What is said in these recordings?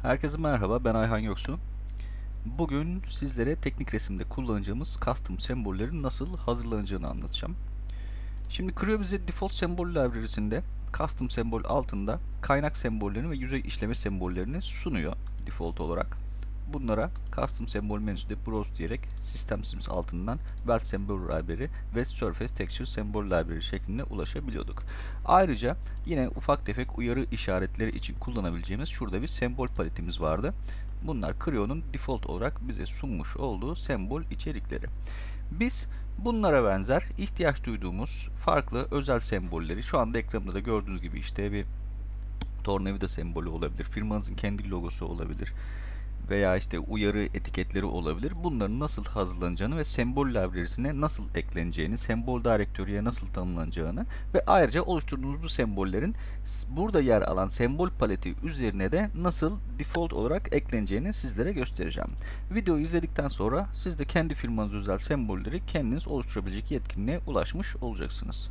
Herkese merhaba, ben Ayhan Göksu. Bugün sizlere teknik resimde kullanacağımız custom sembollerin nasıl hazırlanacağını anlatacağım. Şimdi Creo bize default sembol library'sinde custom sembol altında kaynak sembollerini ve yüzey işleme sembollerini sunuyor default olarak. Bunlara custom sembol menüsünde browse diyerek system sims altından weld symbol library ve surface texture symbol library şeklinde ulaşabiliyorduk. Ayrıca yine ufak tefek uyarı işaretleri için kullanabileceğimiz şurada bir sembol paletimiz vardı. Bunlar Creo'nun default olarak bize sunmuş olduğu sembol içerikleri. Biz bunlara benzer ihtiyaç duyduğumuz farklı özel sembolleri şu anda ekranımda da gördüğünüz gibi işte bir tornavida sembolü olabilir, firmanızın kendi logosu olabilir veya işte uyarı etiketleri olabilir. Bunların nasıl hazırlanacağını ve sembol library'sine nasıl ekleneceğini, sembol direktörüye nasıl tanımlanacağını ve ayrıca oluşturduğunuz bu sembollerin burada yer alan sembol paleti üzerine de nasıl default olarak ekleneceğini sizlere göstereceğim. Videoyu izledikten sonra siz de kendi firmanız özel sembolleri kendiniz oluşturabilecek yetkinliğe ulaşmış olacaksınız.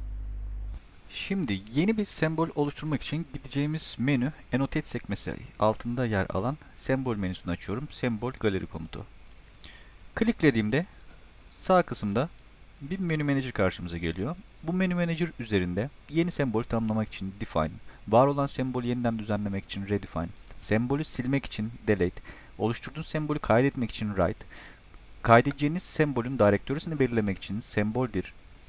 Şimdi yeni bir sembol oluşturmak için gideceğimiz menü Annotate sekmesi altında yer alan sembol menüsünü açıyorum. Sembol galeri komutu. Kliklediğimde sağ kısımda bir menü manager karşımıza geliyor. Bu menü manager üzerinde yeni sembol tanımlamak için define, var olan sembolü yeniden düzenlemek için redefine, sembolü silmek için delete, oluşturduğunuz sembolü kaydetmek için write, kaydedeceğiniz sembolün direktörüsünü belirlemek için semboldir,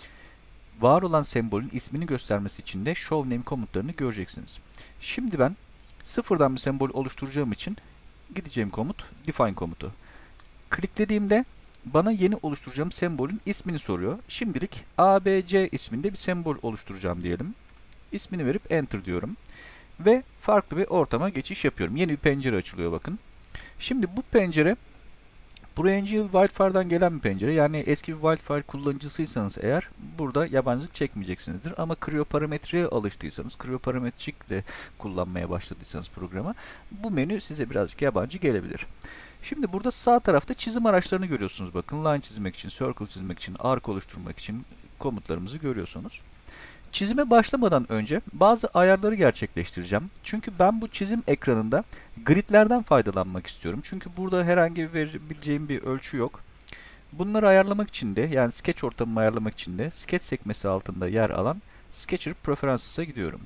var olan sembolün ismini göstermesi için de show name komutlarını göreceksiniz. Şimdi ben sıfırdan bir sembol oluşturacağım için gideceğim komut define komutu. Kliklediğimde bana yeni oluşturacağım sembolün ismini soruyor. Şimdilik ABC isminde bir sembol oluşturacağım diyelim. İsmini verip enter diyorum. Ve farklı bir ortama geçiş yapıyorum. Yeni bir pencere açılıyor bakın. Şimdi bu pencere ProAngel Wildfire'dan gelen bir pencere. Yani eski bir Wildfire kullanıcısıysanız eğer burada yabancılık çekmeyeceksinizdir. Ama Creo parametreye alıştıysanız, Creo parametrikle kullanmaya başladıysanız programı bu menü size birazcık yabancı gelebilir. Şimdi burada sağ tarafta çizim araçlarını görüyorsunuz. Bakın line çizmek için, circle çizmek için, arc oluşturmak için komutlarımızı görüyorsunuz. Çizime başlamadan önce bazı ayarları gerçekleştireceğim. Çünkü ben bu çizim ekranında gridlerden faydalanmak istiyorum. Çünkü burada herhangi bir verebileceğim bir ölçü yok. Bunları ayarlamak için de yani sketch ortamımı ayarlamak için de sketch sekmesi altında yer alan Sketcher Preferences'a gidiyorum.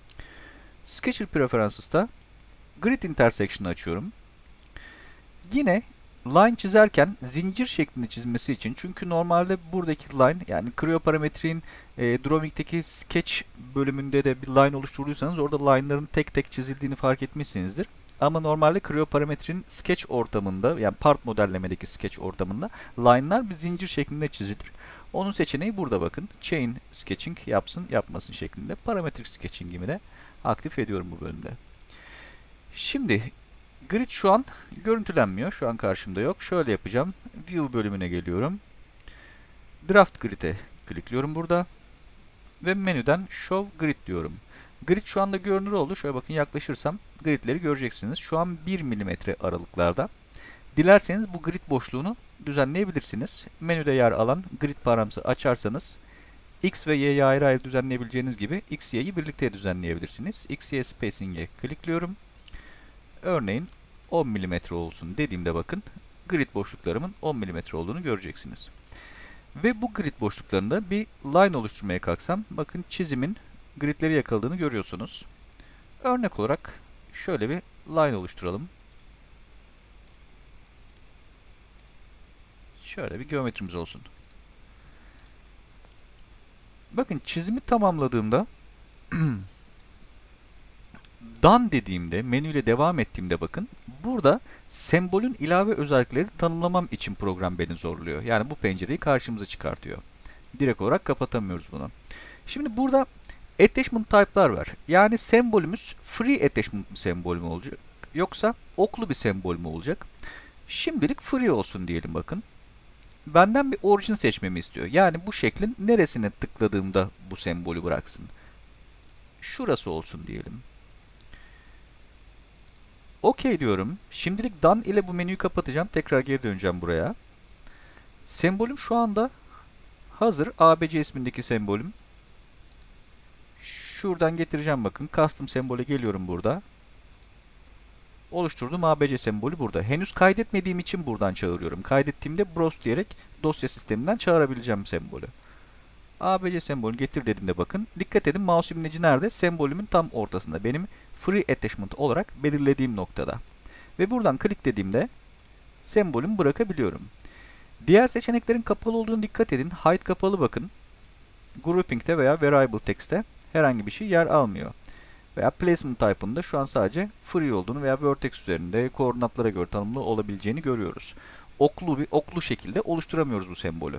Sketcher Preferences'ta Grid Intersection'ı açıyorum. Yine line çizerken zincir şeklinde çizmesi için çünkü normalde buradaki line yani Creo parametrenin Drawing'deki sketch bölümünde de bir line oluşturduysanız orada line'ların tek tek çizildiğini fark etmişsinizdir. Ama normalde Creo parametrenin sketch ortamında yani part modellemedeki sketch ortamında line'lar bir zincir şeklinde çizilir. Onun seçeneği burada bakın. Chain sketching yapsın yapmasın şeklinde. Parametric sketching'imi de aktif ediyorum bu bölümde. Şimdi grid şu an görüntülenmiyor. Şu an karşımda yok. Şöyle yapacağım. View bölümüne geliyorum. Draft grid'e klikliyorum burada. Ve menüden Show Grid diyorum. Grid şu anda görünür oldu. Şöyle bakın yaklaşırsam gridleri göreceksiniz. Şu an 1 milimetre aralıklarda. Dilerseniz bu grid boşluğunu düzenleyebilirsiniz. Menüde yer alan grid paramızı açarsanız X ve Y'yi ayrı ayrı düzenleyebileceğiniz gibi X, Y'yi birlikte düzenleyebilirsiniz. X, Y spacing'e klikliyorum. Örneğin 10 mm olsun dediğimde bakın grid boşluklarımın 10 mm olduğunu göreceksiniz. Ve bu grid boşluklarında bir line oluşturmaya kalksam bakın çizimin gridleri yakaladığını görüyorsunuz. Örnek olarak şöyle bir line oluşturalım. Şöyle bir geometrimiz olsun. Bakın çizimi tamamladığımda done dediğimde, menüyle devam ettiğimde bakın burada sembolün ilave özellikleri tanımlamam için program beni zorluyor. Yani bu pencereyi karşımıza çıkartıyor. Direkt olarak kapatamıyoruz bunu. Şimdi burada attachment type'lar var. Yani sembolümüz free attachment bir sembol mü olacak? Yoksa oklu bir sembol mü olacak? Şimdilik free olsun diyelim bakın. Benden bir origin seçmemi istiyor. Yani bu şeklin neresine tıkladığımda bu sembolü bıraksın. Şurası olsun diyelim. OK diyorum. Şimdilik done ile bu menüyü kapatacağım. Tekrar geri döneceğim buraya. Sembolüm şu anda hazır. ABC ismindeki sembolüm. Şuradan getireceğim bakın. Custom sembole geliyorum burada. Oluşturduğum ABC sembolü burada. Henüz kaydetmediğim için buradan çağırıyorum. Kaydettiğimde browse diyerek dosya sisteminden çağırabileceğim sembolü. ABC sembolü getir dediğimde bakın. Dikkat edin, mouse imleci nerede? Sembolümün tam ortasında. Benim free attachment olarak belirlediğim noktada. Ve buradan klik dediğimde sembolümü bırakabiliyorum. Diğer seçeneklerin kapalı olduğunu dikkat edin. Hide kapalı bakın. Grouping'de veya variable text'te herhangi bir şey yer almıyor. Veya placement type'ında şu an sadece free olduğunu veya vertex üzerinde koordinatlara göre tanımlı olabileceğini görüyoruz. Oklu şekilde oluşturamıyoruz bu sembolü.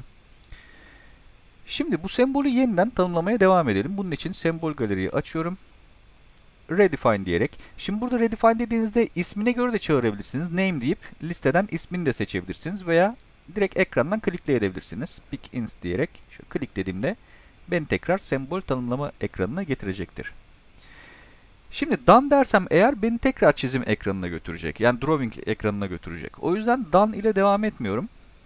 Şimdi bu sembolü yeniden tanımlamaya devam edelim. Bunun için sembol galeriyi açıyorum. Redefine diyerek. Şimdi burada redefine dediğinizde ismine göre de çağırabilirsiniz. Name deyip listeden ismini de seçebilirsiniz veya direkt ekrandan klikleyebilirsiniz. Pick ins diyerek şu klik dediğimde beni tekrar sembol tanımlama ekranına getirecektir. Şimdi done dersem eğer beni tekrar çizim ekranına götürecek. Yani drawing ekranına götürecek. O yüzden done ile devam etmiyorum.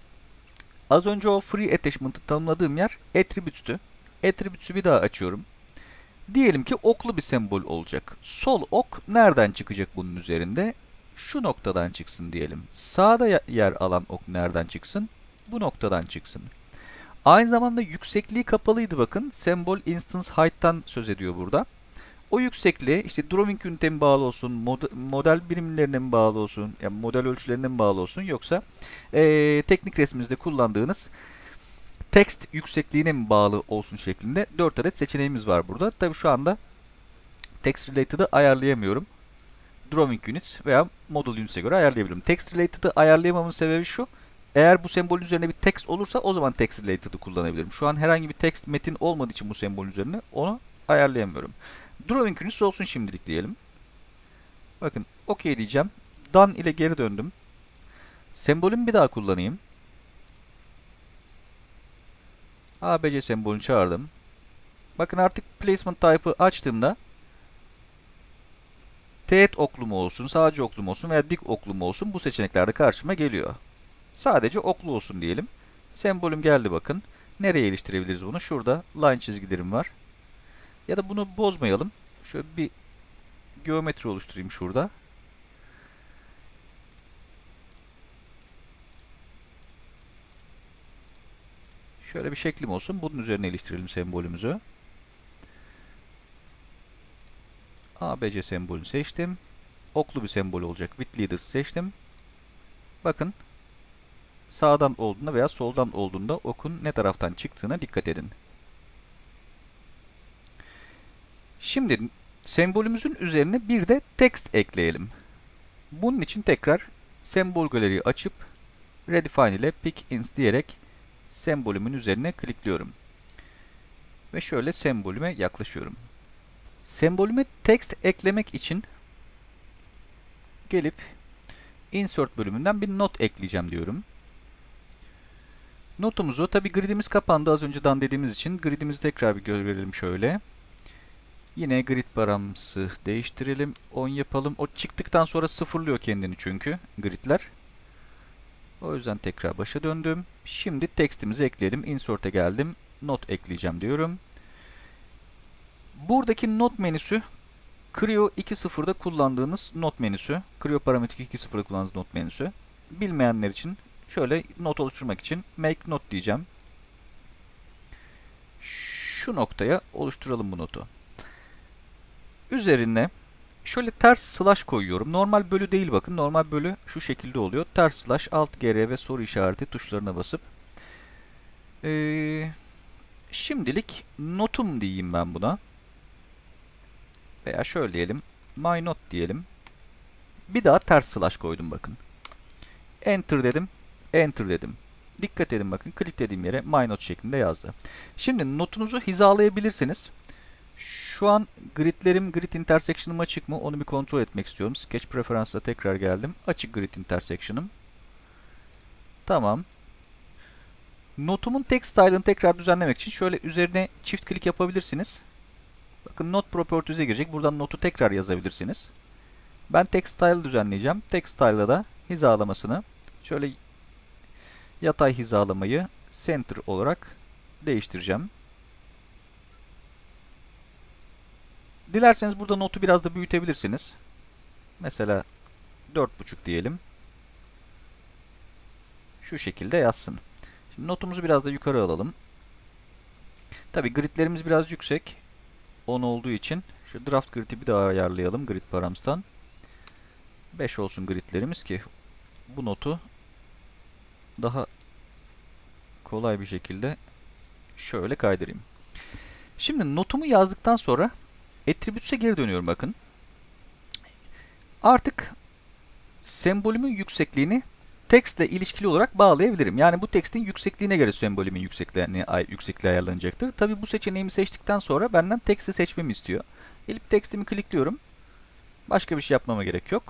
Az önce o free attachment'ı tanımladığım yer attributes'tü. Attributes'ü bir daha açıyorum. Diyelim ki oklu bir sembol olacak. Sol ok nereden çıkacak bunun üzerinde? Şu noktadan çıksın diyelim. Sağda yer alan ok nereden çıksın? Bu noktadan çıksın. Aynı zamanda yüksekliği kapalıydı bakın. Sembol instance height'tan söz ediyor burada. O yüksekliğe işte drawing üniteye mi bağlı olsun, model birimlerine mi bağlı olsun, yani model ölçülerine mi bağlı olsun, yoksa teknik resminizde kullandığınız text yüksekliğine mi bağlı olsun şeklinde 4 adet seçeneğimiz var burada. Tabi şu anda text related'ı ayarlayamıyorum. Drawing units veya model units'e göre ayarlayabilirim. Text related'ı ayarlayamamın sebebi şu. Eğer bu sembolün üzerine bir text olursa o zaman text related'ı kullanabilirim. Şu an herhangi bir text metin olmadığı için bu sembolün üzerine onu ayarlayamıyorum. Drawing units olsun şimdilik diyelim. Bakın OK diyeceğim. Done ile geri döndüm. Sembolümü bir daha kullanayım. ABC sembolünü çağırdım. Bakın artık placement type'ı açtığımda teğet oklu mu olsun, sadece oklu mu olsun veya dik oklu mu olsun bu seçeneklerde karşıma geliyor. Sadece oklu olsun diyelim. Sembolüm geldi bakın. Nereye iliştirebiliriz bunu? Şurada line çizgilerim var. Ya da bunu bozmayalım. Şöyle bir geometri oluşturayım şurada. Şöyle bir şeklim olsun. Bunun üzerine iliştirelim sembolümüzü. ABC sembolünü seçtim. Oklu bir sembol olacak. With leaders seçtim. Bakın sağdan olduğunda veya soldan olduğunda okun ne taraftan çıktığına dikkat edin. Şimdi sembolümüzün üzerine bir de text ekleyelim. Bunun için tekrar sembol galeriyi açıp redefine ile pick ins diyerek sembolümün üzerine klikliyorum. Ve şöyle sembolüme yaklaşıyorum. Sembolüme text eklemek için gelip insert bölümünden bir not ekleyeceğim diyorum. Notumuzu, tabi gridimiz kapandı az önce done dediğimiz için gridimizi tekrar bir görelim şöyle. Yine grid paramızı değiştirelim. 10 yapalım. O çıktıktan sonra sıfırlıyor kendini çünkü gridler. O yüzden tekrar başa döndüm. Şimdi textimizi ekleyelim. Insert'e geldim. Not ekleyeceğim diyorum. Buradaki not menüsü Creo 2.0'da kullandığınız not menüsü. Creo Parametrik 2.0'da kullandığınız not menüsü. Bilmeyenler için şöyle not oluşturmak için make not diyeceğim. Şu noktaya oluşturalım bu notu. Üzerine şöyle ters slash koyuyorum. Normal bölü değil bakın. Normal bölü şu şekilde oluyor. Ters slash alt gr ve soru işareti tuşlarına basıp şimdilik notum diyeyim ben buna. Veya şöyle diyelim. My not diyelim. Bir daha ters slash koydum bakın. Enter dedim. Enter dedim. Dikkat edin bakın. Klik dediğim yere my not şeklinde yazdı. Şimdi notunuzu hizalayabilirsiniz. Şu an grid intersection'ım açık mı? Onu bir kontrol etmek istiyorum. Sketch Preference'a tekrar geldim. Açık grid intersection'ım. Tamam. Notumun text style'ını tekrar düzenlemek için şöyle üzerine çift klik yapabilirsiniz. Bakın not properties'e girecek. Buradan notu tekrar yazabilirsiniz. Ben text style düzenleyeceğim. Text style'da da hizalamasını şöyle yatay hizalamayı center olarak değiştireceğim. Dilerseniz burada notu biraz da büyütebilirsiniz. Mesela 4,5 diyelim. Şu şekilde yazsın. Şimdi notumuzu biraz da yukarı alalım. Tabi gridlerimiz biraz yüksek. 10 olduğu için şu draft grid'i bir daha ayarlayalım grid params'tan. 5 olsun gridlerimiz ki bu notu daha kolay bir şekilde şöyle kaydırayım. Şimdi notumu yazdıktan sonra attributes'e geri dönüyorum bakın. Artık sembolümün yüksekliğini text ile ilişkili olarak bağlayabilirim. Yani bu text'in yüksekliğine göre sembolümün yüksekliği ayarlanacaktır. Tabi bu seçeneğimi seçtikten sonra benden text'i seçmemi istiyor. Gelip text'imi klikliyorum. Başka bir şey yapmama gerek yok.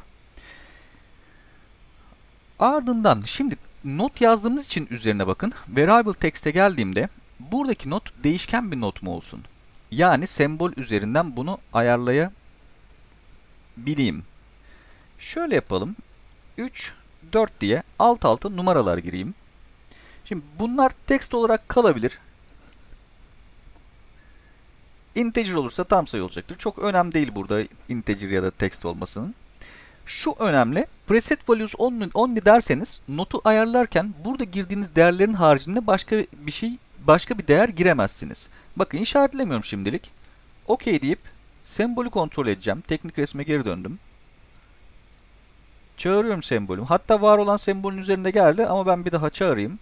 Ardından şimdi not yazdığımız için üzerine bakın. Variable text'e geldiğimde buradaki not değişken bir not mu olsun? Yani sembol üzerinden bunu ayarlayabileyim. Şöyle yapalım. 3, 4 diye alt alta numaralar gireyim. Şimdi bunlar text olarak kalabilir. Integer olursa tam sayı olacaktır. Çok önemli değil burada integer ya da text olmasının. Şu önemli. Preset values only derseniz notu ayarlarken burada girdiğiniz değerlerin haricinde başka bir değer giremezsiniz. Bakın işaretlemiyorum şimdilik. OK deyip sembolü kontrol edeceğim. Teknik resme geri döndüm. Çağırıyorum sembolümü. Hatta var olan sembolün üzerinde geldi ama ben bir daha çağırayım.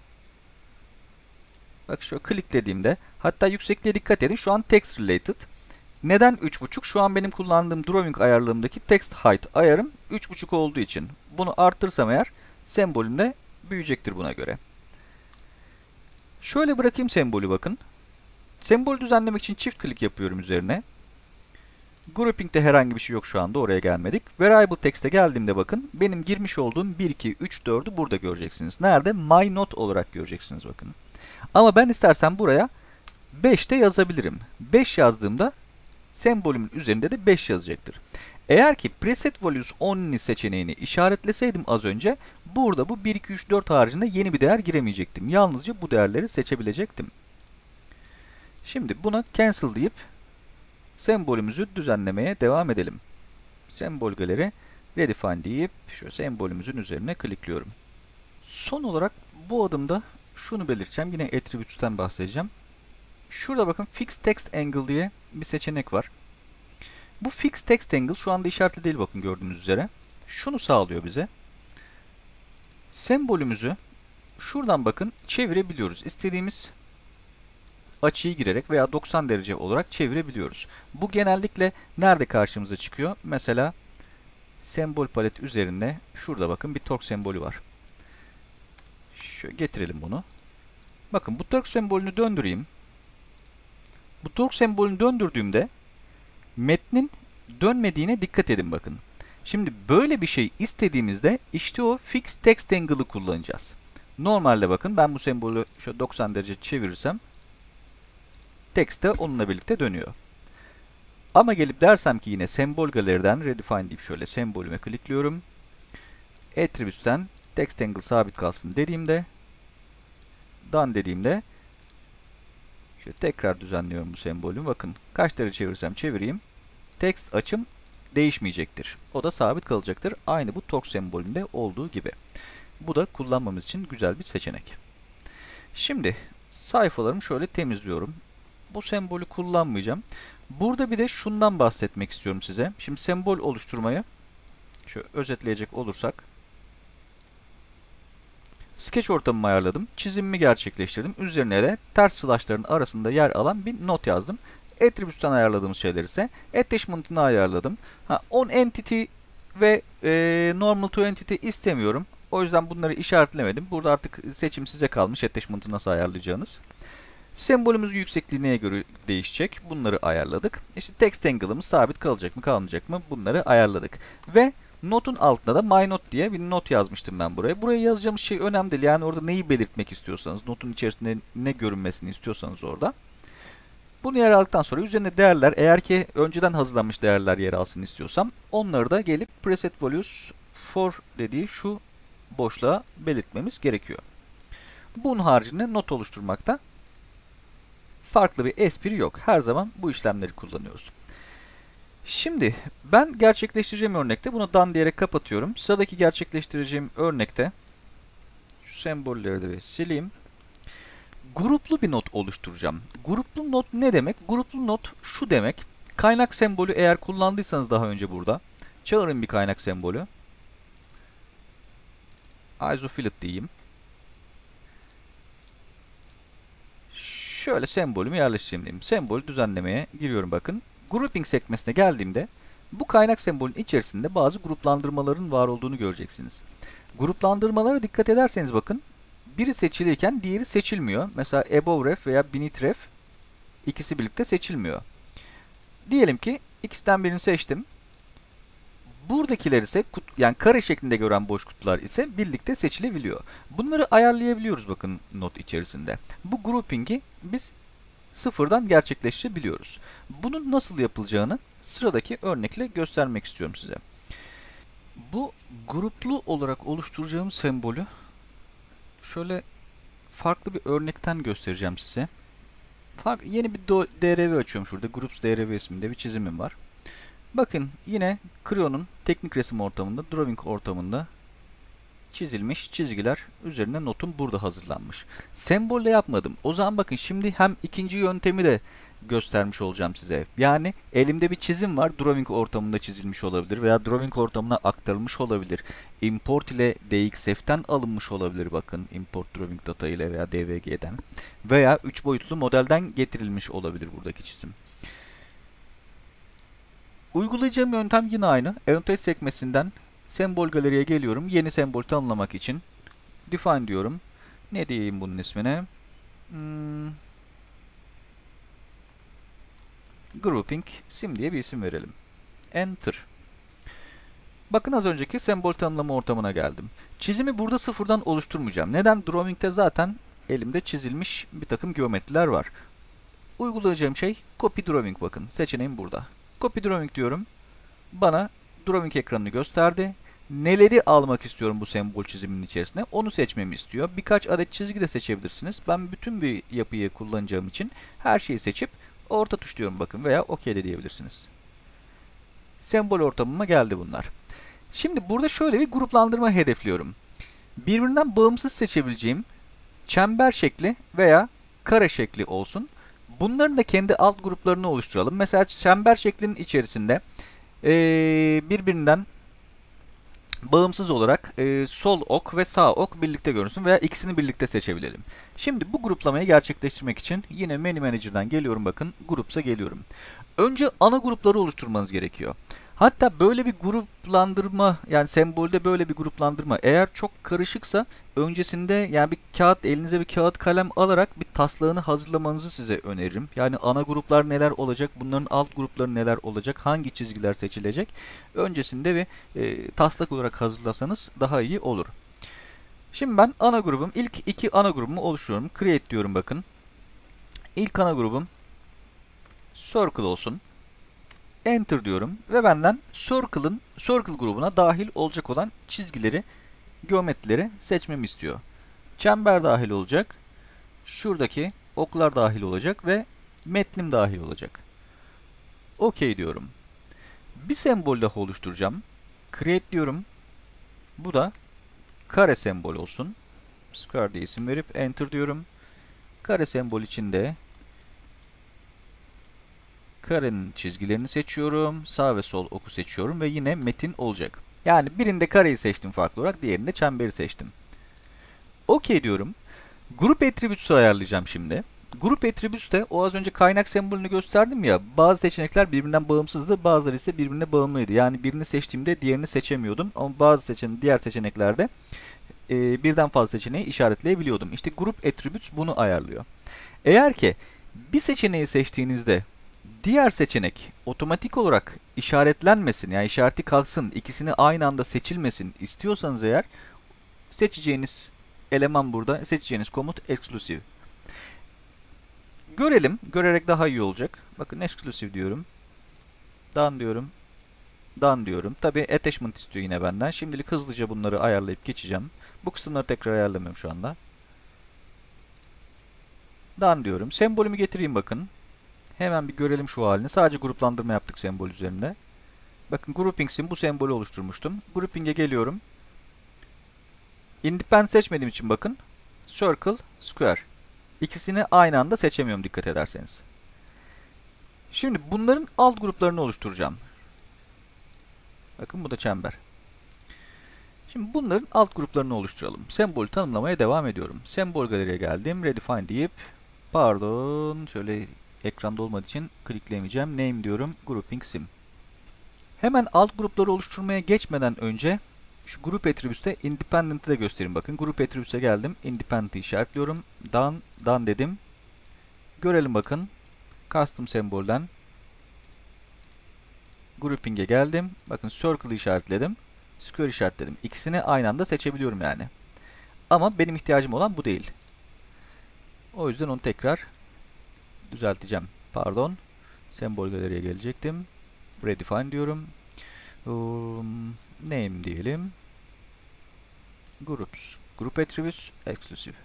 Bak şöyle kliklediğimde, hatta yüksekliğe dikkat edin. Şu an text related. Neden 3.5? Şu an benim kullandığım drawing ayarlarımdaki text height ayarım 3.5 olduğu için. Bunu arttırsam eğer sembolüm de büyüyecektir buna göre. Şöyle bırakayım sembolü bakın. Sembolü düzenlemek için çift klik yapıyorum üzerine. Grouping'de herhangi bir şey yok şu anda, oraya gelmedik. Variable text'e geldiğimde bakın benim girmiş olduğum 1, 2, 3, 4'ü burada göreceksiniz. Nerede? My not olarak göreceksiniz bakın. Ama ben istersen buraya 5 de yazabilirim. 5 yazdığımda sembolümün üzerinde de 5 yazacaktır. Eğer ki preset values only seçeneğini işaretleseydim az önce burada bu 1, 2, 3, 4 haricinde yeni bir değer giremeyecektim. Yalnızca bu değerleri seçebilecektim. Şimdi buna cancel deyip sembolümüzü düzenlemeye devam edelim. Sembol galeri redefine deyip şu sembolümüzün üzerine klikliyorum. Son olarak bu adımda şunu belirteceğim. Yine attributes'ten bahsedeceğim. Şurada bakın fix text angle diye bir seçenek var. Bu fix text angle şu anda işaretli değil bakın gördüğünüz üzere. Şunu sağlıyor bize. Sembolümüzü şuradan bakın çevirebiliyoruz. İstediğimiz açıyı girerek veya 90 derece olarak çevirebiliyoruz. Bu genellikle nerede karşımıza çıkıyor? Mesela sembol palet üzerinde şurada bakın bir torque sembolü var. Şöyle getirelim bunu. Bakın bu torque sembolünü döndüreyim. Bu torque sembolünü döndürdüğümde metnin dönmediğine dikkat edin bakın. Şimdi böyle bir şey istediğimizde işte o fix text angle'ı kullanacağız. Normalde bakın ben bu sembolü şöyle 90 derece çevirirsem text de onunla birlikte dönüyor. Ama gelip dersem ki yine sembol galeriden redefine deyip şöyle sembolüme klikliyorum. Attributes'ten text angle sabit kalsın dediğimde, done dediğimde şöyle tekrar düzenliyorum bu sembolümü. Bakın kaç derece çevirsem çevireyim text açım değişmeyecektir. O da sabit kalacaktır. Aynı bu torque sembolünde olduğu gibi. Bu da kullanmamız için güzel bir seçenek. Şimdi sayfalarımı şöyle temizliyorum. Bu sembolü kullanmayacağım. Burada bir de şundan bahsetmek istiyorum size. Şimdi sembol oluşturmayı şöyle özetleyecek olursak. Sketch ortamımı ayarladım. Çizimimi gerçekleştirdim. Üzerine de ters slash'ların arasında yer alan bir not yazdım. Attributes'tan ayarladığımız şeyler ise attachment'ını ayarladım. On entity ve normal to entity istemiyorum. O yüzden bunları işaretlemedim. Burada artık seçim size kalmış. Attachment'ı nasıl ayarlayacağınız. Sembolümüzün yüksekliği neye göre değişecek? Bunları ayarladık. İşte text angle'ımız sabit kalacak mı kalmayacak mı? Bunları ayarladık. Ve notun altında da my not diye bir not yazmıştım ben buraya. Buraya yazacağımız şey önemli değil. Yani orada neyi belirtmek istiyorsanız, notun içerisinde ne görünmesini istiyorsanız orada. Bunu yer aldıktan sonra üzerine değerler, eğer ki önceden hazırlanmış değerler yer alsın istiyorsam, onları da gelip preset values for dediği şu boşluğa belirtmemiz gerekiyor. Bunun haricinde not oluşturmakta farklı bir espri yok. Her zaman bu işlemleri kullanıyoruz. Şimdi ben gerçekleştireceğim örnekte bunu done diyerek kapatıyorum. Sıradaki gerçekleştireceğim örnekte şu sembolleri de bir sileyim. Gruplu bir not oluşturacağım. Gruplu not ne demek? Gruplu not şu demek. Kaynak sembolü eğer kullandıysanız daha önce burada. Çağırın bir kaynak sembolü. Isofilet diyeyim. Şöyle sembolümü yerleştireyim diyeyim. Sembolü düzenlemeye giriyorum bakın. Grouping sekmesine geldiğimde bu kaynak sembolün içerisinde bazı gruplandırmaların var olduğunu göreceksiniz. Gruplandırmalara dikkat ederseniz bakın. Biri seçiliyken diğeri seçilmiyor. Mesela above ref veya beneath ref ikisi birlikte seçilmiyor. Diyelim ki ikisinden birini seçtim. Buradakiler ise yani kare şeklinde gören boş kutular ise birlikte seçilebiliyor. Bunları ayarlayabiliyoruz bakın not içerisinde. Bu grouping'i biz sıfırdan gerçekleştirebiliyoruz. Bunun nasıl yapılacağını sıradaki örnekle göstermek istiyorum size. Bu gruplu olarak oluşturacağım sembolü şöyle farklı bir örnekten göstereceğim size. Yeni bir DRV açıyorum şurada. Groups DRV isminde bir çizimim var. Bakın yine Creo'nun teknik resim ortamında, drawing ortamında çizilmiş çizgiler üzerine notum burada hazırlanmış. Sembolle yapmadım. O zaman bakın şimdi hem ikinci yöntemi de göstermiş olacağım size. Yani elimde bir çizim var. Drawing ortamında çizilmiş olabilir veya drawing ortamına aktarılmış olabilir. Import ile DXF'ten alınmış olabilir bakın. Import drawing data ile veya DVG'den. Veya 3 boyutlu modelden getirilmiş olabilir buradaki çizim. Uygulayacağım yöntem yine aynı. Annotate sekmesinden sembol galeriye geliyorum. Yeni sembol tanımlamak için define diyorum. Ne diyeyim bunun ismine? Grouping sim diye bir isim verelim. Enter. Bakın az önceki sembol tanımlama ortamına geldim. Çizimi burada sıfırdan oluşturmayacağım. Neden? Drawing'de zaten elimde çizilmiş bir takım geometriler var. Uygulayacağım şey copy drawing bakın. Seçeneğim burada. Copy drawing diyorum. Bana drawing ekranını gösterdi. Neleri almak istiyorum bu sembol çiziminin içerisine onu seçmemi istiyor. Birkaç adet çizgi de seçebilirsiniz. Ben bütün bir yapıyı kullanacağım için her şeyi seçip orta tuş diyorum bakın veya OK de diyebilirsiniz. Sembol ortamıma geldi bunlar. Şimdi burada şöyle bir gruplandırma hedefliyorum. Birbirinden bağımsız seçebileceğim çember şekli veya kare şekli olsun. Bunların da kendi alt gruplarını oluşturalım. Mesela çember şeklinin içerisinde birbirinden bağımsız olarak sol ok ve sağ ok birlikte görünsün veya ikisini birlikte seçebilelim. Şimdi bu gruplamayı gerçekleştirmek için yine Menü Manager'dan geliyorum bakın. Groups'a geliyorum. Önce ana grupları oluşturmanız gerekiyor. Hatta böyle bir gruplandırma yani sembolde böyle bir gruplandırma eğer çok karışıksa öncesinde yani bir kağıt elinize bir kağıt kalem alarak bir taslağını hazırlamanızı size öneririm. Yani ana gruplar neler olacak, bunların alt grupları neler olacak, hangi çizgiler seçilecek öncesinde bir taslak olarak hazırlasanız daha iyi olur. Şimdi ben ana grubum ilk iki ana grubumu oluşturuyorum. Create diyorum bakın. İlk ana grubum Circle olsun. Enter diyorum ve benden Circle grubuna dahil olacak olan çizgileri, geometrileri seçmemi istiyor. Çember dahil olacak. Şuradaki oklar dahil olacak ve metnim dahil olacak. OK diyorum. Bir sembol daha oluşturacağım. Create diyorum. Bu da kare sembol olsun. Square diye isim verip Enter diyorum. Kare sembol içinde karenin çizgilerini seçiyorum. Sağ ve sol oku seçiyorum ve yine metin olacak. Yani birinde kareyi seçtim farklı olarak, diğerinde çemberi seçtim. OK diyorum. Grup attributes'u ayarlayacağım şimdi. Grup attributes'te o az önce kaynak sembolünü gösterdim ya. Bazı seçenekler birbirinden bağımsızdı, bazıları ise birbirine bağımlıydı. Yani birini seçtiğimde diğerini seçemiyordum. Ama diğer seçeneklerde birden fazla seçeneği işaretleyebiliyordum. İşte grup attributes bunu ayarlıyor. Eğer ki bir seçeneği seçtiğinizde diğer seçenek otomatik olarak işaretlenmesin, yani işareti kalksın, ikisini aynı anda seçilmesin istiyorsanız eğer seçeceğiniz eleman burada, seçeceğiniz komut exclusive. Görelim, görerek daha iyi olacak. Bakın exclusive diyorum. Done diyorum. Done diyorum. Tabi attachment istiyor yine benden. Şimdilik hızlıca bunları ayarlayıp geçeceğim. Bu kısımları tekrar ayarlamıyorum şu anda. Done diyorum. Sembolümü getireyim bakın. Hemen bir görelim şu halini. Sadece gruplandırma yaptık sembol üzerinde. Bakın Groupings'in bu sembolü oluşturmuştum. Grouping'e geliyorum. Independent seçmediğim için bakın. Circle, Square. İkisini aynı anda seçemiyorum dikkat ederseniz. Şimdi bunların alt gruplarını oluşturacağım. Bakın bu da çember. Şimdi bunların alt gruplarını oluşturalım. Sembolü tanımlamaya devam ediyorum. Sembol galeriye geldim. Redefine deyip, pardon şöyle ekranda olmadığı için klikleyemeyeceğim. Name diyorum. Grouping sim. Hemen alt grupları oluşturmaya geçmeden önce şu group attribute'te independent'ı da göstereyim. Bakın group attribute'e geldim. Independent'ı işaretliyorum. Done dedim. Görelim bakın. Custom sembolden grouping'e geldim. Bakın circle'ı işaretledim. Square işaretledim. İkisini aynı anda seçebiliyorum yani. Ama benim ihtiyacım olan bu değil. O yüzden onu tekrar düzelteceğim. Pardon. Sembol galeriye gelecektim. Redefine diyorum. Name diyelim. Groups. Group attributes. Exclusive.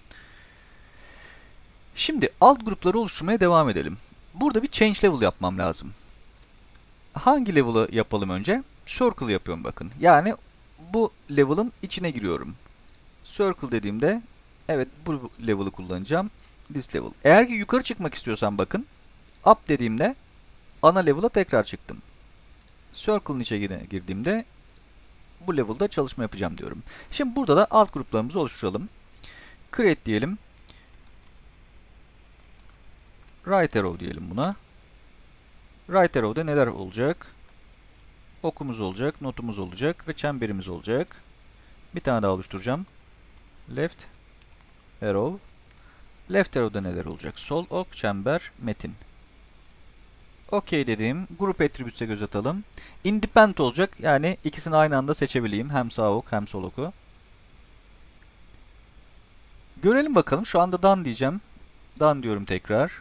Şimdi alt grupları oluşturmaya devam edelim. Burada bir change level yapmam lazım. Hangi level'ı yapalım önce? Circle yapıyorum bakın. Yani bu level'ın içine giriyorum. Circle dediğimde evet bu level'ı kullanacağım. This level. Eğer ki yukarı çıkmak istiyorsam bakın. Up dediğimde ana level'a tekrar çıktım. Circle'ın içine girdiğimde bu level'da çalışma yapacağım diyorum. Şimdi burada da alt gruplarımızı oluşturalım. Create diyelim. Right arrow diyelim buna. Right arrow'da neler olacak? Okumuz olacak, notumuz olacak ve çemberimiz olacak. Bir tane daha oluşturacağım. Left arrow. Left arrow'da neler olacak? Sol ok, çember, metin. OK dediğim grup attributes'e göz atalım. Independent olacak. Yani ikisini aynı anda seçebileyim. Hem sağ ok hem sol oku. Görelim bakalım. Şu anda done diyeceğim. Done diyorum tekrar.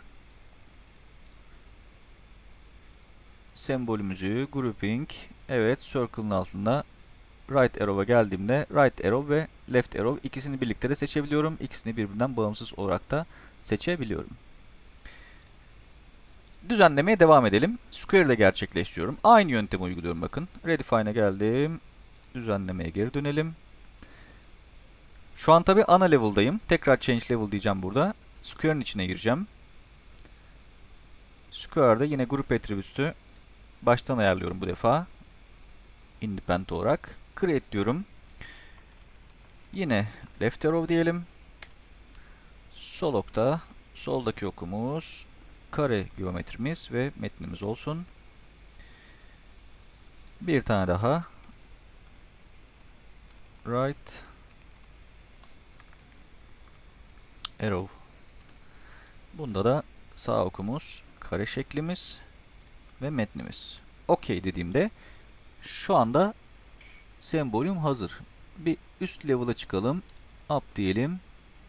Sembolümüzü, grouping, evet circle'ın altında right arrow'a geldiğimde right arrow ve left arrow ikisini birlikte de seçebiliyorum. İkisini birbirinden bağımsız olarak da seçebiliyorum. Düzenlemeye devam edelim. Square ile gerçekleştiriyorum. Aynı yöntemi uyguluyorum bakın. Redefine'e geldim. Düzenlemeye geri dönelim. Şu an tabi ana level'dayım. Tekrar change level diyeceğim burada. Square'ın içine gireceğim. Square'da yine group attributes'ü baştan ayarlıyorum bu defa. Independent olarak. Create diyorum. Yine left arrow diyelim. Sol okta soldaki okumuz, kare geometrimiz ve metnimiz olsun. Bir tane daha. Right arrow. Bunda da sağ okumuz, kare şeklimiz ve metnimiz. OK dediğimde şu anda sembolüm hazır. Bir üst level'a çıkalım. Up diyelim.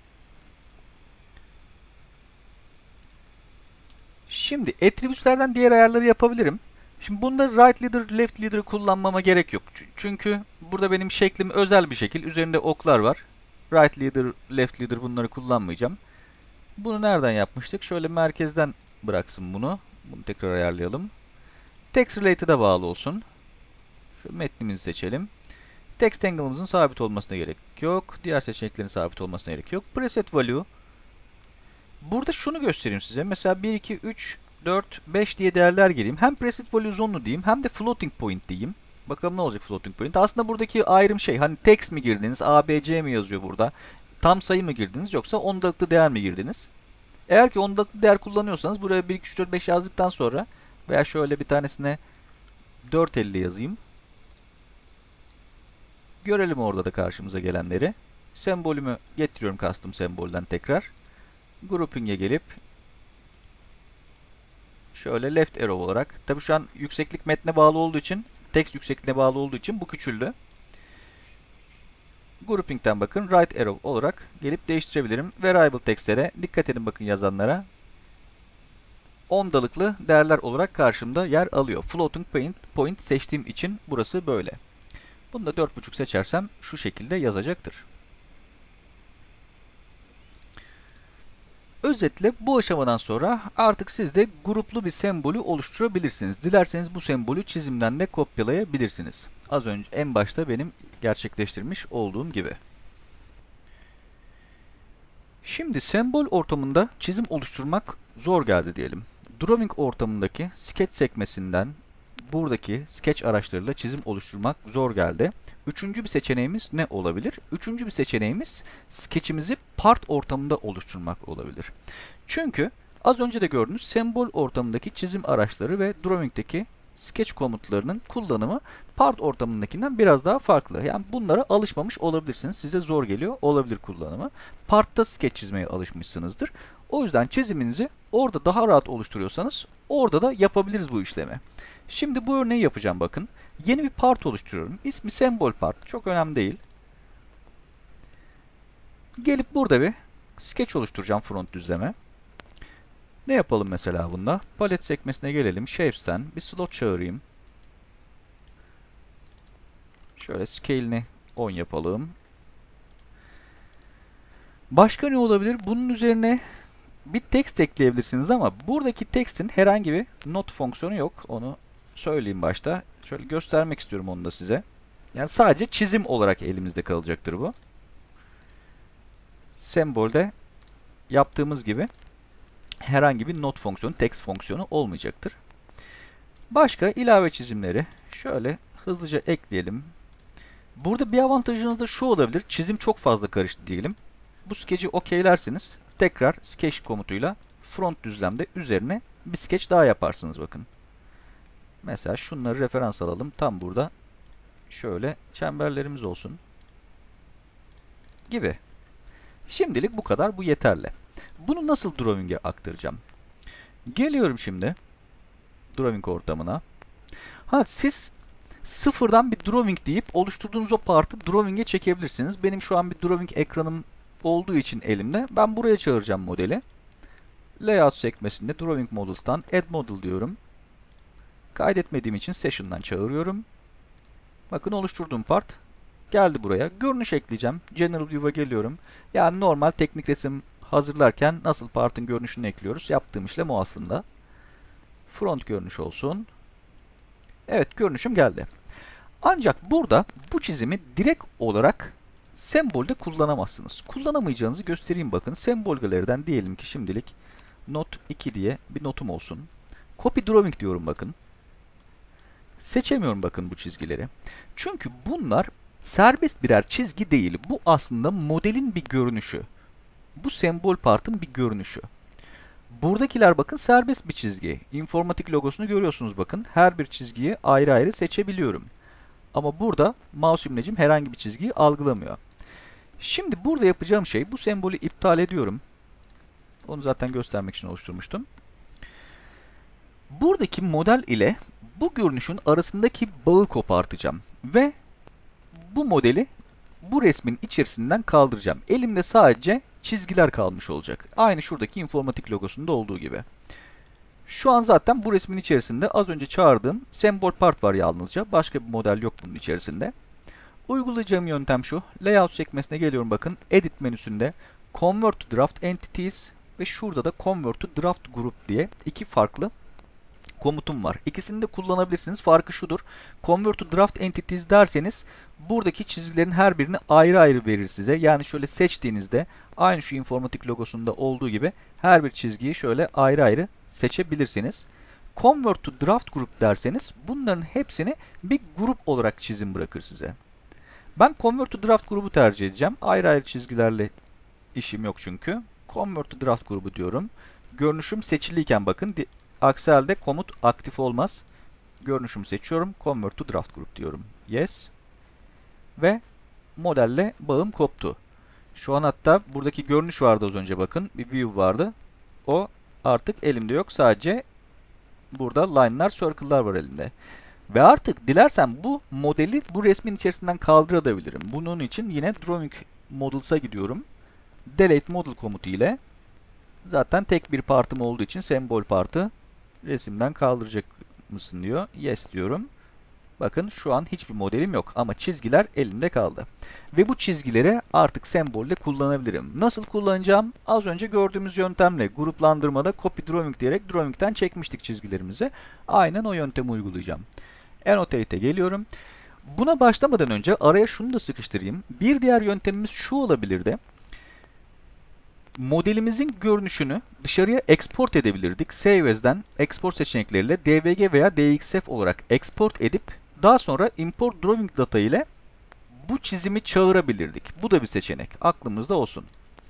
Şimdi attributes'lerden diğer ayarları yapabilirim. Şimdi bunda right leader, left leader kullanmama gerek yok. Çünkü burada benim şeklim özel bir şekil. Üzerinde oklar var. Right leader, left leader bunları kullanmayacağım. Bunu nereden yapmıştık? Şöyle merkezden bıraksın bunu. Bunu tekrar ayarlayalım. Text related'a bağlı olsun. Şu metnimizi seçelim. Text angle'ımızın sabit olmasına gerek yok. Diğer seçeneklerin sabit olmasına gerek yok. Preset value. Burada şunu göstereyim size. Mesela 1, 2, 3, 4, 5 diye değerler gireyim. Hem preset value zone'lu diyeyim hem de floating point diyeyim. Bakalım ne olacak floating point. Aslında buradaki ayrım şey. Hani text mi girdiniz? A, B, C mi yazıyor burada? Tam sayı mı girdiniz? Yoksa ondalıklı değer mi girdiniz? Eğer ki ondalıklı değer kullanıyorsanız buraya 1, 2, 3, 4, 5 yazdıktan sonra veya şöyle bir tanesine 450 yazayım. Görelim orada da karşımıza gelenleri. Sembolümü getiriyorum custom sembolden tekrar. Grouping'e gelip şöyle left arrow olarak. Tabi şu an yükseklik metne bağlı olduğu için, text yüksekliğine bağlı olduğu için bu küçüldü. Grouping'den bakın right arrow olarak gelip değiştirebilirim. Variable text'lere dikkat edin bakın yazanlara. Ondalıklı değerler olarak karşımda yer alıyor. Floating point seçtiğim için burası böyle. Bunu da 4.5 seçersem şu şekilde yazacaktır. Özetle bu aşamadan sonra artık siz de gruplu bir sembolü oluşturabilirsiniz. Dilerseniz bu sembolü çizimden de kopyalayabilirsiniz. Az önce en başta benim gerçekleştirmiş olduğum gibi. Şimdi sembol ortamında çizim oluşturmak zor geldi diyelim. Drawing ortamındaki sketch sekmesinden buradaki sketch araçlarıyla çizim oluşturmak zor geldi. Üçüncü bir seçeneğimiz ne olabilir? Üçüncü bir seçeneğimiz sketchimizi part ortamında oluşturmak olabilir. Çünkü az önce de gördüğünüz sembol ortamındaki çizim araçları ve drawing'deki sketch komutlarının kullanımı part ortamındakinden biraz daha farklı. Yani bunlara alışmamış olabilirsiniz. Size zor geliyor olabilir kullanımı. Part'ta sketch çizmeye alışmışsınızdır. O yüzden çiziminizi orada daha rahat oluşturuyorsanız orada da yapabiliriz bu işlemi. Şimdi bu örneği yapacağım bakın. Yeni bir part oluşturuyorum. İsmi sembol part. Çok önemli değil. Gelip burada bir sketch oluşturacağım front düzleme. Ne yapalım mesela bunda? Palet sekmesine gelelim. Shapes'ten bir slot çağırayım. Şöyle scale'ini 10 yapalım. Başka ne olabilir? Bunun üzerine bir text ekleyebilirsiniz ama buradaki text'in herhangi bir not fonksiyonu yok. Onu söyleyeyim başta. Şöyle göstermek istiyorum onu da size. Yani sadece çizim olarak elimizde kalacaktır bu. Sembolde yaptığımız gibi herhangi bir not fonksiyonu, text fonksiyonu olmayacaktır. Başka ilave çizimleri şöyle hızlıca ekleyelim. Burada bir avantajınız da şu olabilir. Çizim çok fazla karıştı diyelim. Bu sketch'i okeylersiniz. Tekrar sketch komutuyla front düzlemde üzerine bir sketch daha yaparsınız bakın. Mesela şunları referans alalım. Tam burada şöyle çemberlerimiz olsun. Gibi. Şimdilik bu kadar. Bu yeterli. Bunu nasıl drawing'e aktaracağım? Geliyorum şimdi drawing ortamına. Siz sıfırdan bir drawing deyip oluşturduğunuz o partı drawing'e çekebilirsiniz. Benim şu an bir drawing ekranım olduğu için elimde. Ben buraya çağıracağım modeli. Layout sekmesinde Drawing Models'tan Add Model diyorum. Kaydetmediğim için Session'dan çağırıyorum. Bakın oluşturduğum part geldi buraya. Görünüş ekleyeceğim. General View'a geliyorum. Yani normal teknik resim hazırlarken nasıl partın görünüşünü ekliyoruz. Yaptığım işlem o aslında. Front görünüş olsun. Evet, görünüşüm geldi. Ancak burada bu çizimi direkt olarak sembolde kullanamazsınız. Kullanamayacağınızı göstereyim bakın. Sembol galeriden diyelim ki şimdilik not 2 diye bir notum olsun. Copy drawing diyorum bakın. Seçemiyorum bakın bu çizgileri. Çünkü bunlar serbest birer çizgi değil. Bu aslında modelin bir görünüşü. Bu sembol partın bir görünüşü. Buradakiler bakın serbest bir çizgi. İnformatik logosunu görüyorsunuz bakın. Her bir çizgiyi ayrı ayrı seçebiliyorum. Ama burada mouse imlecim herhangi bir çizgiyi algılamıyor. Şimdi burada yapacağım şey bu sembolü iptal ediyorum. Onu zaten göstermek için oluşturmuştum. Buradaki model ile bu görünüşün arasındaki bağı kopartacağım. Ve bu modeli bu resmin içerisinden kaldıracağım. Elimde sadece çizgiler kalmış olacak. Aynı şuradaki informatik logosunda olduğu gibi. Şu an zaten bu resmin içerisinde az önce çağırdığım sembol part var yalnızca. Başka bir model yok bunun içerisinde. Uygulayacağım yöntem şu. Layout sekmesine geliyorum bakın. Edit menüsünde Convert to Draft Entities ve şurada da Convert to Draft Group diye iki farklı komutum var. İkisini de kullanabilirsiniz. Farkı şudur. Convert to Draft Entities derseniz buradaki çizgilerin her birini ayrı ayrı verir size. Yani şöyle seçtiğinizde aynı şu informatik logosunda olduğu gibi her bir çizgiyi şöyle ayrı ayrı seçebilirsiniz. Convert to Draft Group derseniz bunların hepsini bir grup olarak çizim bırakır size. Ben Convert to Draft grubu tercih edeceğim. Ayrı ayrı çizgilerle işim yok çünkü. Convert to Draft grubu diyorum. Görünüşüm seçiliyken bakın. Aksi halde komut aktif olmaz. Görünüşümü seçiyorum. Convert to Draft Group diyorum. Yes. Ve modelle bağım koptu. Şu an hatta buradaki görünüş vardı az önce bakın. Bir view vardı. O artık elimde yok. Sadece burada line'lar, circle'lar var elimde. Ve artık dilersem bu modeli bu resmin içerisinden kaldırabilirim. Bunun için yine Drawing Models'a gidiyorum. Delete Model komutu ile zaten tek bir partım olduğu için sembol partı resimden kaldıracak mısın diyor. Yes diyorum. Bakın şu an hiçbir modelim yok ama çizgiler elimde kaldı. Ve bu çizgileri artık sembolle kullanabilirim. Nasıl kullanacağım? Az önce gördüğümüz yöntemle gruplandırmada copy drawing diyerek drawing'ten çekmiştik çizgilerimizi. Aynen o yöntemi uygulayacağım. Annotate'e geliyorum. Buna başlamadan önce araya şunu da sıkıştırayım. Bir diğer yöntemimiz şu olabilirdi. Modelimizin görünüşünü dışarıya export edebilirdik. Save as'den export seçenekleriyle DVG veya DXF olarak export edip daha sonra import drawing data ile bu çizimi çağırabilirdik. Bu da bir seçenek. Aklımızda olsun.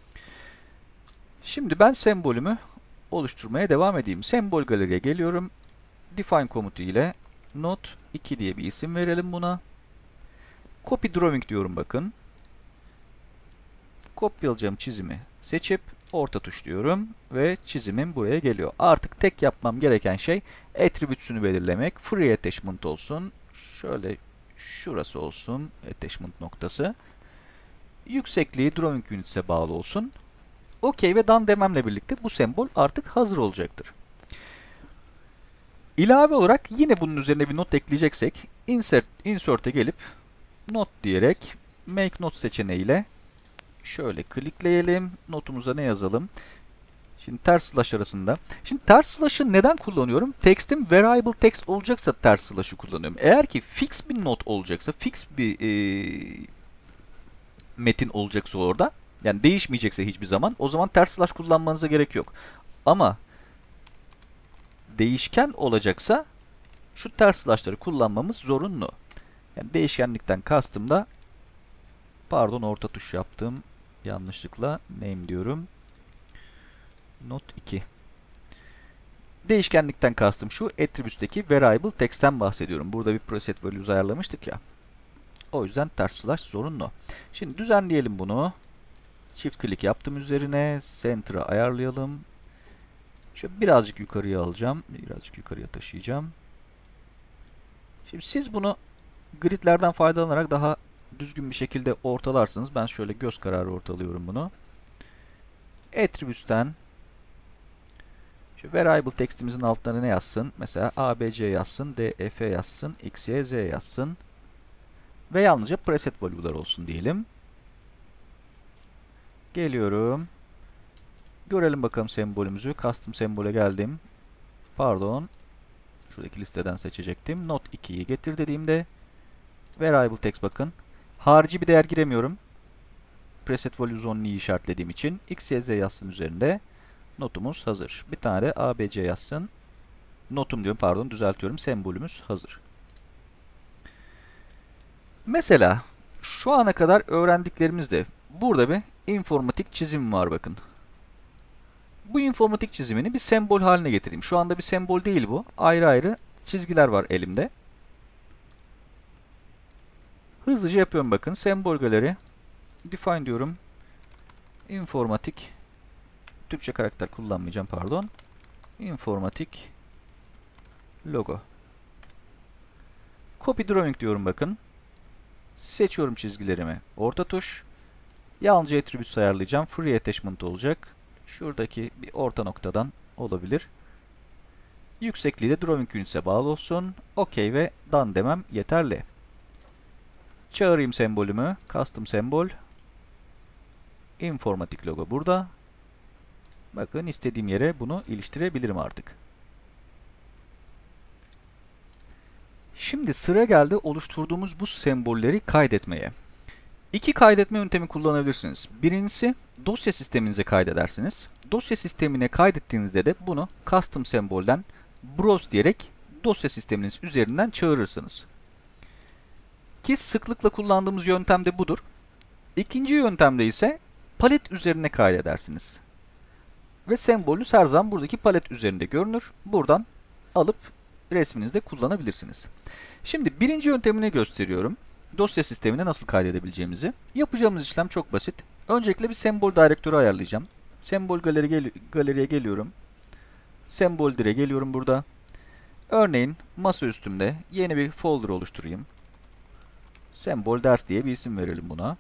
Şimdi ben sembolümü oluşturmaya devam edeyim. Sembol galeriye geliyorum. Define komutu ile Node 2 diye bir isim verelim buna. Copy drawing diyorum bakın. Kopyalayacağım çizimi seçip orta tuş diyorum ve çizimim buraya geliyor. Artık tek yapmam gereken şey attribute'sunu belirlemek. Free attachment olsun. Şöyle şurası olsun attachment noktası. Yüksekliği drawing units'e bağlı olsun. OK ve done dememle birlikte bu sembol artık hazır olacaktır. İlave olarak yine bunun üzerine bir not ekleyeceksek insert'e gelip not diyerek make note seçeneğiyle şöyle klikleyelim. Notumuza ne yazalım? Şimdi ters slash arasında. Şimdi ters slash'ı neden kullanıyorum? Text'im variable text olacaksa ters slash'ı kullanıyorum. Eğer ki fix bir not olacaksa, fix bir metin olacaksa orada, yani değişmeyecekse hiçbir zaman, o zaman ters slash kullanmanıza gerek yok. Ama değişken olacaksa şu ters slash'ları kullanmamız zorunlu. Yani değişkenlikten kastım da, pardon orta tuş yaptım. Yanlışlıkla name diyorum. Not 2. Değişkenlikten kastım şu, attribute'deki variable text'ten bahsediyorum. Burada bir preset values ayarlamıştık ya. O yüzden ters slash zorunlu. Şimdi düzenleyelim bunu. Çift klik yaptım üzerine. Center'a ayarlayalım. Şöyle birazcık yukarıya alacağım. Birazcık yukarıya taşıyacağım. Şimdi siz bunu gridlerden faydalanarak daha düzgün bir şekilde ortalarsınız. Ben şöyle göz kararı ortalıyorum bunu. Attributes'ten şu variable text'imizin altlarına ne yazsın? Mesela ABC yazsın, DF yazsın, XYZ yazsın. Ve yalnızca preset value'lar olsun diyelim. Geliyorum. Görelim bakalım sembolümüzü. Custom sembole geldim. Pardon. Şuradaki listeden seçecektim. Not 2'yi getir dediğimde variable text bakın. Harici bir değer giremiyorum. Preset values only'yi işaretlediğim için XYZ yazsın üzerinde. Notumuz hazır. Bir tane de ABC yazsın. Notum diyorum, pardon, düzeltiyorum. Sembolümüz hazır. Mesela şu ana kadar öğrendiklerimizde burada bir informatik çizim var bakın. Bu informatik çizimini bir sembol haline getireyim. Şu anda bir sembol değil bu. Ayrı ayrı çizgiler var elimde. Hızlıca yapıyorum bakın. Sembol galeri. Define diyorum. Informatik. Türkçe karakter kullanmayacağım, pardon. Informatik logo. Copy drawing diyorum bakın. Seçiyorum çizgilerimi. Orta tuş. Yalnızca attributes ayarlayacağım. Free attachment olacak. Şuradaki bir orta noktadan olabilir. Yüksekliği de drawing units'e bağlı olsun. OK ve done demem yeterli. Çağırayım sembolümü. Custom sembol. Informatik logo burada. Bakın istediğim yere bunu iliştirebilirim artık. Şimdi sıra geldi oluşturduğumuz bu sembolleri kaydetmeye. İki kaydetme yöntemi kullanabilirsiniz. Birincisi dosya sisteminize kaydedersiniz. Dosya sistemine kaydettiğinizde de bunu custom sembolden browse diyerek dosya sisteminiz üzerinden çağırırsınız. Ki sıklıkla kullandığımız yöntem de budur. İkinci yöntemde ise palet üzerine kaydedersiniz. Ve sembolünüz her zaman buradaki palet üzerinde görünür. Buradan alıp resminizde kullanabilirsiniz. Şimdi birinci yöntemini gösteriyorum. Dosya sistemine nasıl kaydedebileceğimizi. Yapacağımız işlem çok basit. Öncelikle bir sembol direktörü ayarlayacağım. Sembol galeriye geliyorum. Sembol dire geliyorum burada. Örneğin masa üstümde yeni bir folder oluşturayım. Sembol ders diye bir isim verelim buna.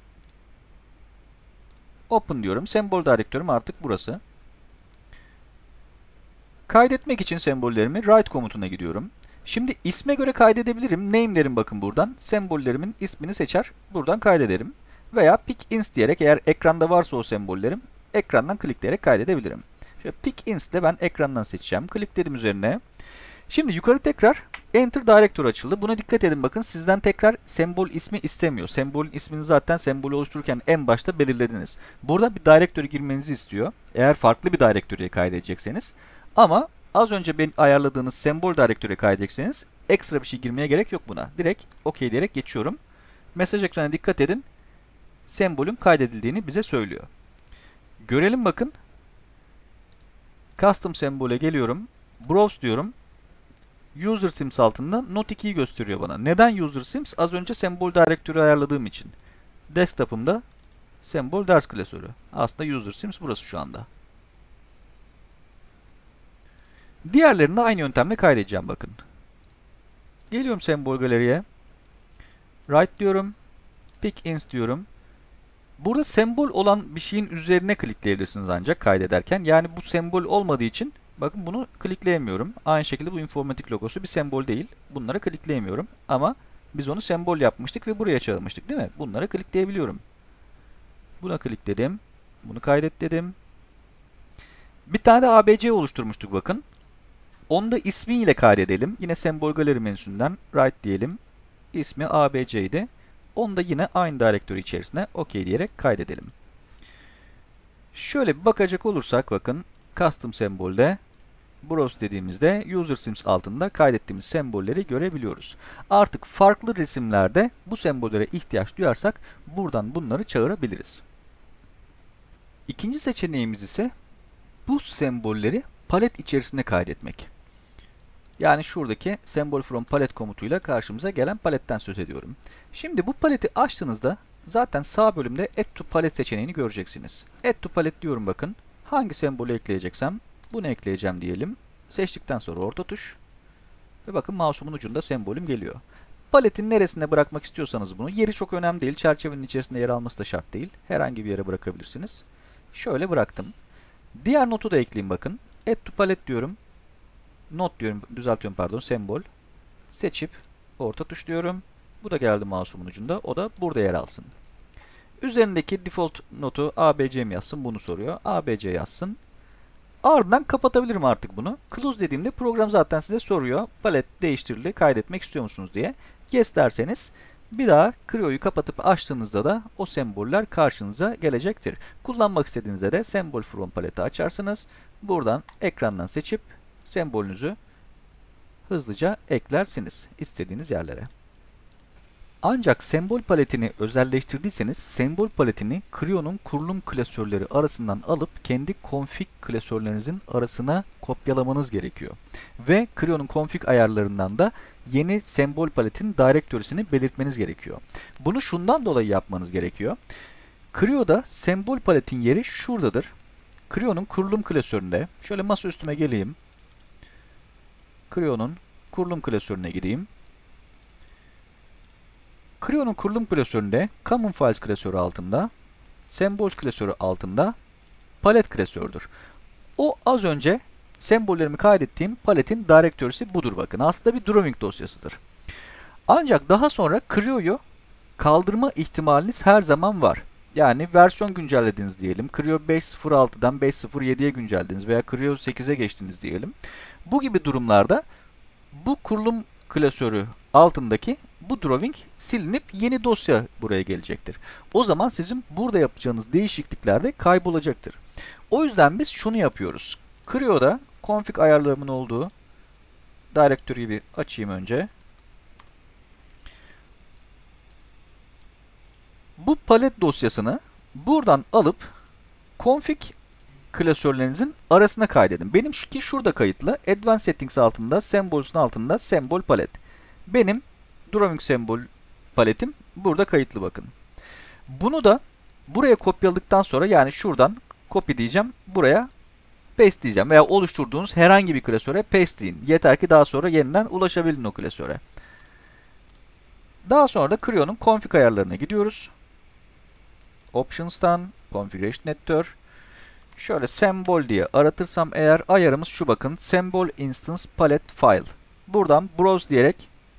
Open diyorum. Sembol direktörüm artık burası. Kaydetmek için sembollerimi write komutuna gidiyorum. Şimdi isme göre kaydedebilirim. Name derim bakın buradan. Sembollerimin ismini seçer. Buradan kaydederim. Veya pick ins diyerek eğer ekranda varsa o sembollerim ekrandan klikleyerek kaydedebilirim. Şöyle pick ins de ben ekrandan seçeceğim. Klikledim üzerine. Şimdi yukarı tekrar Enter Directory açıldı. Buna dikkat edin bakın sizden tekrar sembol ismi istemiyor. Sembolün ismini zaten sembolü oluştururken en başta belirlediniz. Burada bir directory girmenizi istiyor. Eğer farklı bir directory'ye kaydedecekseniz. Ama az önce ben ayarladığınız sembol directory'ye kaydedecekseniz ekstra bir şey girmeye gerek yok buna. Direkt OK diyerek geçiyorum. Mesaj ekranına dikkat edin. Sembolün kaydedildiğini bize söylüyor. Görelim bakın. Custom sembole geliyorum. Browse diyorum. User Sims altında Note 2'yi gösteriyor bana. Neden User Sims? Az önce sembol directory ayarladığım için. Desktop'ımda sembol ders klasörü. Aslında User Sims burası şu anda. Diğerlerini de aynı yöntemle kaydedeceğim bakın. Geliyorum sembol galeriye. Right diyorum. Pick ins diyorum. Burada sembol olan bir şeyin üzerine klikleyebilirsiniz ancak kaydederken. Yani bu sembol olmadığı için bakın bunu klikleyemiyorum. Aynı şekilde bu informatik logosu bir sembol değil. Bunlara klikleyemiyorum. Ama biz onu sembol yapmıştık ve buraya çağırmıştık değil mi? Bunlara klikleyebiliyorum. Buna klikledim. Bunu kaydet dedim. Bir tane de ABC oluşturmuştuk bakın. Onu da ismiyle kaydedelim. Yine sembol galeri menüsünden right diyelim. İsmi ABC'ydi. Onu da yine aynı directory içerisine OK diyerek kaydedelim. Şöyle bir bakacak olursak bakın custom sembolde browse dediğimizde user sims altında kaydettiğimiz sembolleri görebiliyoruz. Artık farklı resimlerde bu sembollere ihtiyaç duyarsak buradan bunları çağırabiliriz. İkinci seçeneğimiz ise bu sembolleri palet içerisine kaydetmek. Yani şuradaki symbol from palette komutuyla karşımıza gelen paletten söz ediyorum. Şimdi bu paleti açtığınızda zaten sağ bölümde Add to Palette seçeneğini göreceksiniz. Add to Palette diyorum bakın. Hangi sembolü ekleyeceksem bunu ekleyeceğim diyelim. Seçtikten sonra orta tuş. Ve bakın mouse'umun ucunda sembolüm geliyor. Paletin neresine bırakmak istiyorsanız bunu. Yeri çok önemli değil. Çerçevenin içerisinde yer alması da şart değil. Herhangi bir yere bırakabilirsiniz. Şöyle bıraktım. Diğer notu da ekleyeyim bakın. Add to Palette diyorum. Not diyorum, düzeltiyorum pardon, sembol. Seçip orta tuş diyorum. Bu da geldi mouse'umun ucunda. O da burada yer alsın. Üzerindeki default notu ABC mi yazsın bunu soruyor. ABC yazsın. Ardından kapatabilirim artık bunu. Close dediğimde program zaten size soruyor. Palet değiştirildi, kaydetmek istiyor musunuz diye. Yes derseniz bir daha Creo'yu kapatıp açtığınızda da o semboller karşınıza gelecektir. Kullanmak istediğinizde de Symbol from Palet'i açarsınız. Buradan ekrandan seçip sembolünüzü hızlıca eklersiniz istediğiniz yerlere. Ancak sembol paletini özelleştirdiyseniz sembol paletini Creo'nun kurulum klasörleri arasından alıp kendi config klasörlerinizin arasına kopyalamanız gerekiyor. Ve Creo'nun config ayarlarından da yeni sembol paletin direktörüsünü belirtmeniz gerekiyor. Bunu şundan dolayı yapmanız gerekiyor. Creo'da sembol paletin yeri şuradadır. Creo'nun kurulum klasöründe şöyle masa üstüme geleyim. Creo'nun kurulum klasörüne gideyim. Creo'nun kurulum klasöründe Common Files klasörü altında, Symbols klasörü altında palet klasördür. O az önce sembollerimi kaydettiğim paletin direktörüsü budur bakın. Aslında bir drawing dosyasıdır. Ancak daha sonra Creo'yu kaldırma ihtimaliniz her zaman var. Yani versiyon güncellediniz diyelim. Creo 5.06'dan 5.07'ye güncellediniz veya Creo 8'e geçtiniz diyelim. Bu gibi durumlarda bu kurulum klasörü altındaki bu drawing silinip yeni dosya buraya gelecektir. O zaman sizin burada yapacağınız değişiklikler de kaybolacaktır. O yüzden biz şunu yapıyoruz. Creo'da config ayarlarımın olduğu directory'yi bir açayım önce. Bu palet dosyasını buradan alıp config klasörlerinizin arasına kaydedin. Benim ki şurada kayıtlı. Advanced Settings altında, Symbols'un altında Symbol Palet. Benim Drawing Symbol paletim burada kayıtlı bakın. Bunu da buraya kopyaladıktan sonra yani şuradan copy diyeceğim. Buraya paste diyeceğim. Veya oluşturduğunuz herhangi bir klasöre paste deyin. Yeter ki daha sonra yeniden ulaşabilin o klasöre. Daha sonra da Creo'nun config ayarlarına gidiyoruz. Options'tan Configuration Editor. Şöyle Symbol diye aratırsam eğer ayarımız şu bakın. Symbol Instance Palette File. buradan browse diyerek,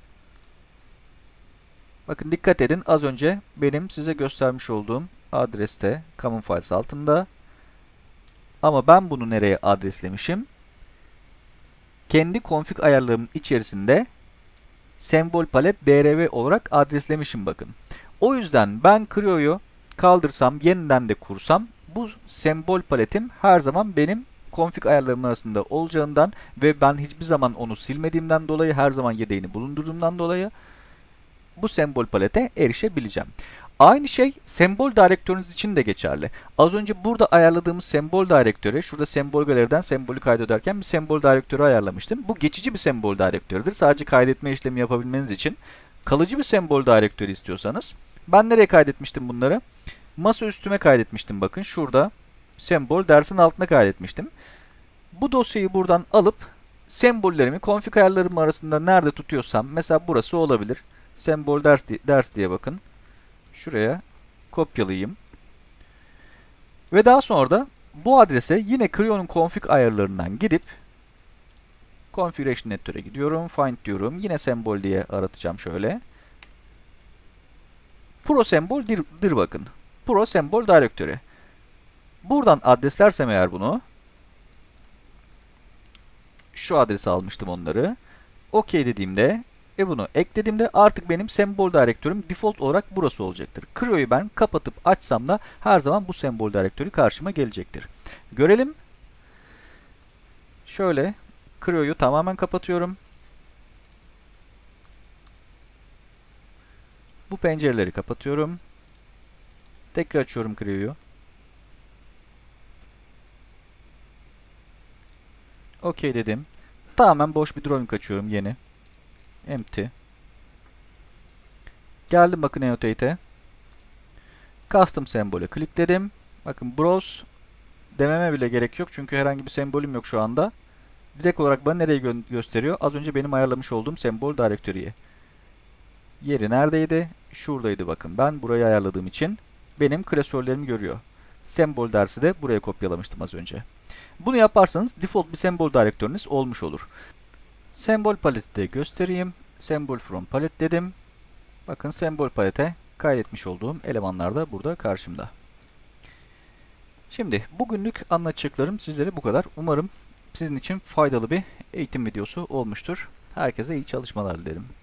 bakın dikkat edin, az önce benim size göstermiş olduğum adreste Common Files altında. Ama ben bunu nereye adreslemişim? Kendi config ayarlarımın içerisinde sembol palet drv olarak adreslemişim bakın. O yüzden ben Creo'yu kaldırsam, yeniden de kursam, bu sembol paletim her zaman benim config ayarlarımın arasında olacağından ve ben hiçbir zaman onu silmediğimden dolayı, her zaman yedeğini bulundurduğumdan dolayı bu sembol palete erişebileceğim. Aynı şey sembol direktörünüz için de geçerli. Az önce burada ayarladığımız sembol direktörü, şurada sembol galeriden sembolü kaydederken bir sembol direktörü ayarlamıştım. Bu geçici bir sembol direktörüdür. Sadece kaydetme işlemi yapabilmeniz için. Kalıcı bir sembol direktörü istiyorsanız, ben nereye kaydetmiştim bunları? Masa üstüme kaydetmiştim, bakın şurada sembol dersin altına kaydetmiştim. Bu dosyayı buradan alıp sembollerimi config ayarlarım arasında nerede tutuyorsam, mesela burası olabilir. Sembol ders diye bakın. Şuraya kopyalayayım. Ve daha sonra da bu adrese yine Creo'nun config ayarlarından gidip Configuration Editor'a gidiyorum. Find diyorum. Yine sembol diye aratacağım şöyle. Pro sembol'dir bakın. Pro sembol direktörü. Buradan adreslersem eğer bunu, şu adresi almıştım onları. OK dediğimde bunu eklediğimde artık benim sembol direktörüm default olarak burası olacaktır. Creo'yu ben kapatıp açsam da her zaman bu sembol direktörü karşıma gelecektir. Görelim. Şöyle Creo'yu tamamen kapatıyorum. Bu pencereleri kapatıyorum. Tekrar açıyorum Creo'yu. OK dedim. Tamamen boş bir drawing açıyorum yeni. Empty. Geldim bakın Annotate'e. Custom sembol'e klikledim. Bakın browse dememe bile gerek yok. Çünkü herhangi bir sembolüm yok şu anda. Direkt olarak bana nereyi gösteriyor? Az önce benim ayarlamış olduğum sembol direktörüye. Yeri neredeydi? Şuradaydı bakın. Ben burayı ayarladığım için benim klasörlerimi görüyor. Sembol dersi de buraya kopyalamıştım az önce. Bunu yaparsanız default bir sembol direktörünüz olmuş olur. Sembol paleti de göstereyim. Sembol from palet dedim. Bakın sembol palete kaydetmiş olduğum elemanlar da burada karşımda. Şimdi bugünlük anlatacaklarım sizlere bu kadar. Umarım sizin için faydalı bir eğitim videosu olmuştur. Herkese iyi çalışmalar dilerim.